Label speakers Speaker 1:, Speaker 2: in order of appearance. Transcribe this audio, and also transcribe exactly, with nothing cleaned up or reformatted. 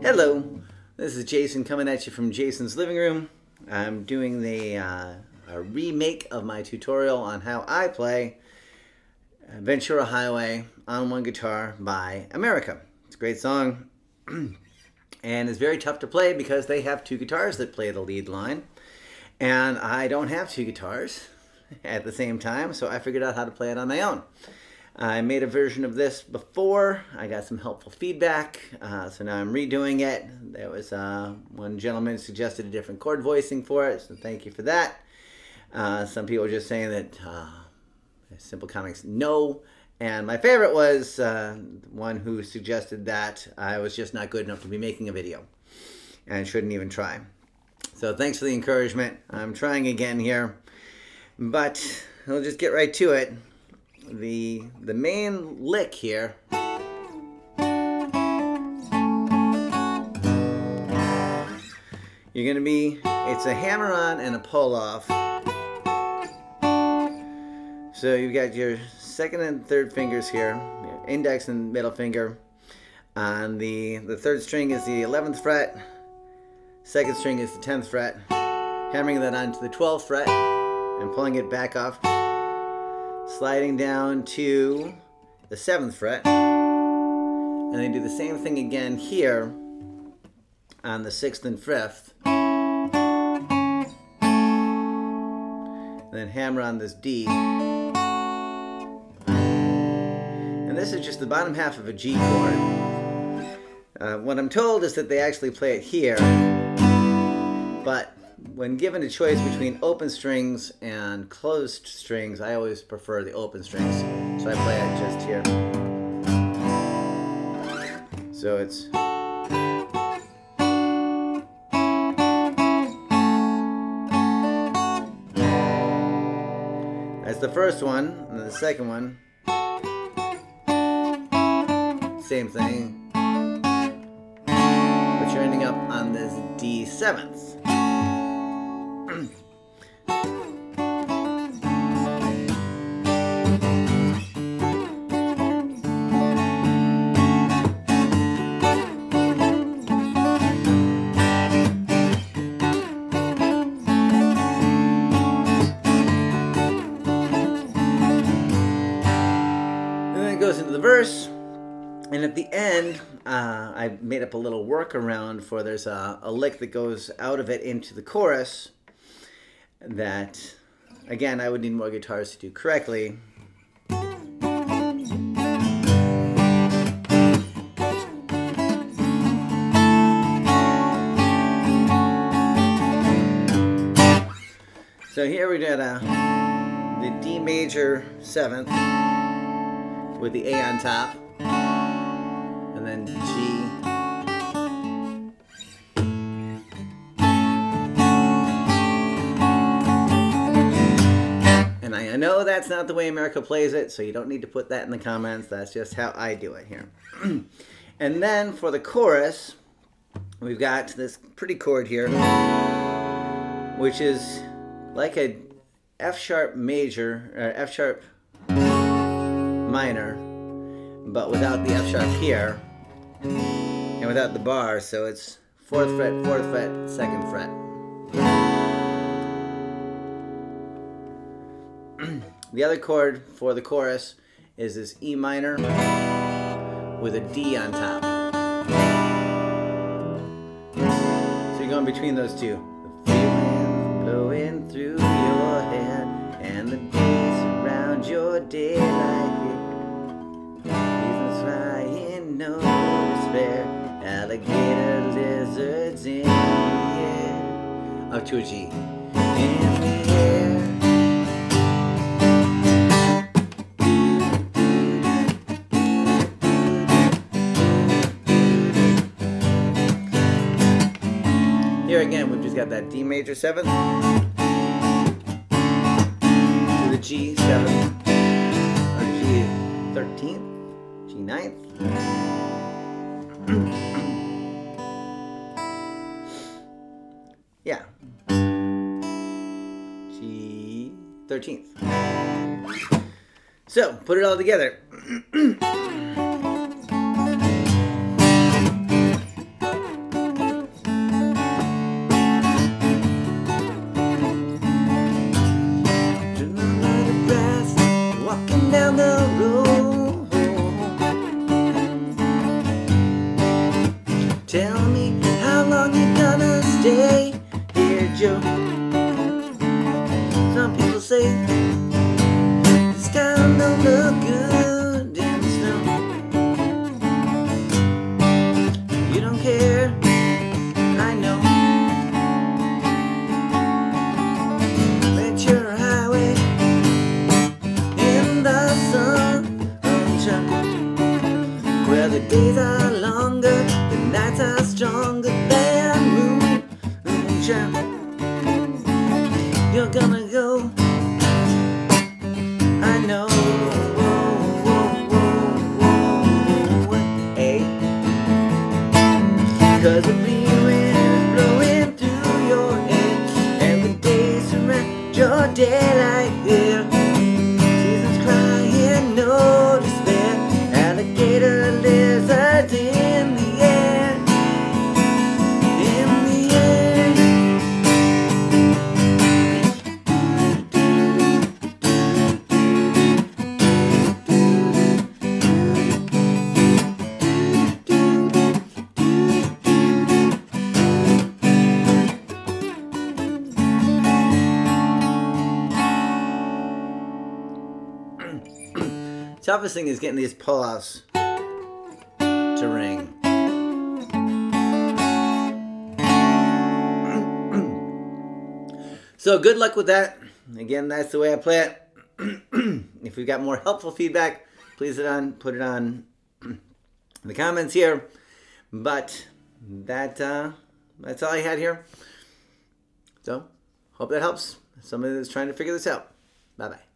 Speaker 1: Hello, this is Jason coming at you from Jason's living room. I'm doing the uh, a remake of my tutorial on how I play Ventura Highway on one guitar by America. It's a great song and it's very tough to play because they have two guitars that play the lead line and I don't have two guitars at the same time, so I figured out how to play it on my own. I made a version of this before. I got some helpful feedback, uh, so now I'm redoing it. There was uh, one gentleman suggested a different chord voicing for it, so thank you for that. Uh, some people were just saying that uh, Simple Comics, no. And my favorite was uh, one who suggested that I was just not good enough to be making a video and shouldn't even try. So thanks for the encouragement. I'm trying again here, but we'll just get right to it. The, the main lick here you're going to be, it's a hammer-on and a pull-off. So you've got your second and third fingers here, your index and middle finger. On the, the third string is the eleventh fret, second string is the tenth fret, hammering that onto the twelfth fret and pulling it back off, sliding down to the seventh fret, and then do the same thing again here on the sixth and fifth, and then hammer on this D, and this is just the bottom half of a G chord. Uh, what I'm told is that they actually play it here, but when given a choice between open strings and closed strings, I always prefer the open strings. So I play it just here. So it's... That's the first one, and then the second one, same thing. But you're ending up on this D seventh. Goes into the verse, and at the end uh, I made up a little workaround for there's a, a lick that goes out of it into the chorus that again I would need more guitars to do correctly. So here we did a, the D major seventh with the A on top, and then G, and I know that's not the way America plays it, so you don't need to put that in the comments. That's just how I do it here. And then for the chorus, we've got this pretty chord here, which is like a F sharp major, or F sharp minor, but without the F sharp here and without the bar, so it's fourth fret, fourth fret, second fret. The other chord for the chorus is this E minor with a D on top. So you're going between those two. The feeling blowing through your hair and the days around your daylight. No despair, alligator lizards in the air. Up to a G. In the air. Here again, we've just got that D major seventh to the G seventh, or G thirteenth, G ninth. Yeah. G thirteenth. So, put it all together. Well, the days are longer, the nights are stronger than moonshine. You're gonna go, I know. Cause the blue wind is blowing through your head, and the days surround your daylight here. Seasons crying, no despair. Alligator lizards in the air, in the air. Toughest thing is getting these pull-offs to ring. So good luck with that. Again, that's the way I play it. If we've got more helpful feedback, please it on, put it on in the comments here. But that uh, that's all I had here. So hope that helps somebody that's trying to figure this out. Bye-bye.